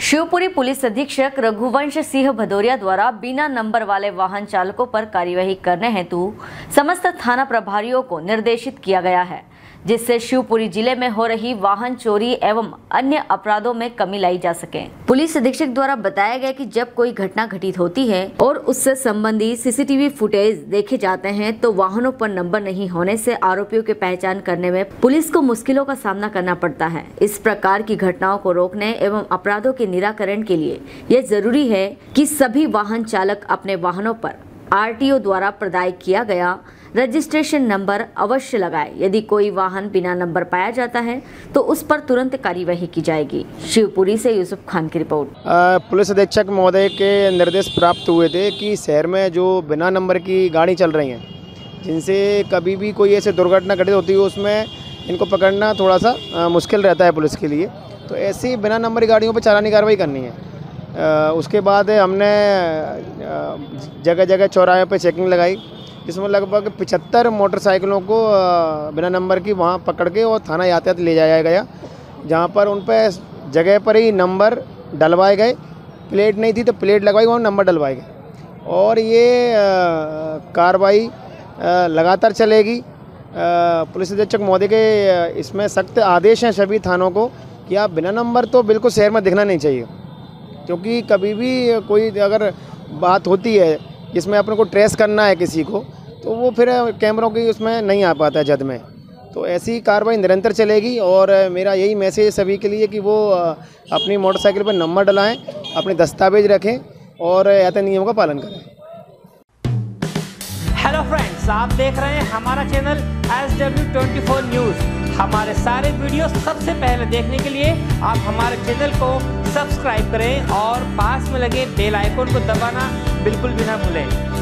Shivpuri police अधीक्षक रघुवंश सिंह भदौरिया द्वारा बिना नंबर वाले वाहन चालकों पर कार्यवाही करने हेतु समस्त थाना प्रभारियों को निर्देशित किया गया है, जिससे शिवपुरी जिले में हो रही वाहन चोरी एवं अन्य अपराधों में कमी लाई जा सके। पुलिस अधीक्षक द्वारा बताया गया कि जब कोई घटना घटित होती है और उससे संबंधित सीसीटीवी फुटेज देखे जाते हैं तो वाहनों पर नंबर नहीं होने से आरोपियों की पहचान करने में पुलिस को मुश्किलों का सामना करना पड़ता है। इस प्रकार की घटनाओं को रोकने एवं अपराधों के निराकरण के लिए यह जरूरी है कि सभी वाहन चालक अपने वाहनों पर आरटीओ द्वारा प्रदान किया गया रजिस्ट्रेशन नंबर अवश्य लगाए। यदि कोई वाहन बिना नंबर पाया जाता है तो उस पर तुरंत कार्यवाही की जाएगी। शिवपुरी से यूसुफ खान की रिपोर्ट। पुलिस अधीक्षक महोदय के निर्देश प्राप्त हुए थे कि शहर में जो बिना नंबर की गाड़ी चल रही हैं, जिनसे कभी भी कोई ऐसे दुर्घटना घटित होती है, उसमें इनको पकड़ना थोड़ा सा मुश्किल रहता है पुलिस के लिए। तो ऐसी बिना नंबर की गाड़ियों पर चालानी कार्रवाई करनी है। उसके बाद हमने जगह जगह चौराहे पर चेकिंग लगाई, जिसमें लगभग 75 मोटरसाइकिलों को बिना नंबर की वहां पकड़ के और थाना यातायात ले जाया गया, जहां पर उन पर जगह पर ही नंबर डलवाए गए। प्लेट नहीं थी तो प्लेट लगवाई, वहाँ नंबर डलवाए गए। और ये कार्रवाई लगातार चलेगी। पुलिस अधीक्षक महोदय के इसमें सख्त आदेश हैं सभी थानों को कि आप बिना नंबर तो बिल्कुल शहर में दिखना नहीं चाहिए, क्योंकि कभी भी कोई अगर बात होती है जिसमें अपने को ट्रेस करना है किसी को, तो वो फिर कैमरों की उसमें नहीं आ पाता है जद में। तो ऐसी कार्रवाई निरंतर चलेगी और मेरा यही मैसेज सभी के लिए कि वो अपनी मोटरसाइकिल पर नंबर डलाएं, अपने दस्तावेज रखें और यातायात नियमों का पालन करें। हेलो फ्रेंड्स, आप देख रहे हैं हमारा चैनल SW24 न्यूज़। हमारे सारे वीडियो सबसे पहले देखने के लिए आप हमारे चैनल को सब्सक्राइब करें और पास में लगे बेल आइकन को दबाना बिल्कुल भी ना भूलें।